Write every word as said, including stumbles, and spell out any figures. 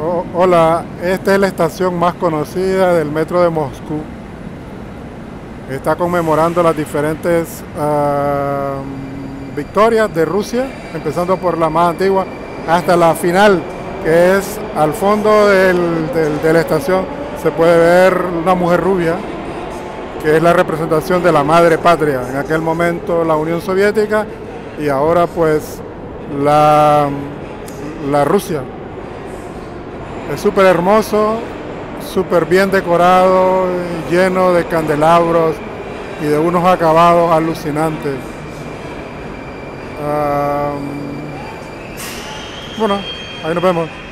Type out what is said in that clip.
Oh, hola, esta es la estación más conocida del metro de Moscú. Está conmemorando las diferentes uh, victorias de Rusia, empezando por la más antigua hasta la final, que es al fondo del, del, de la estación. Se puede ver una mujer rubia, que es la representación de la madre patria. En aquel momento la Unión Soviética y ahora pues la, la Rusia. Es súper hermoso, súper bien decorado, lleno de candelabros y de unos acabados alucinantes. Um, bueno, ahí nos vemos.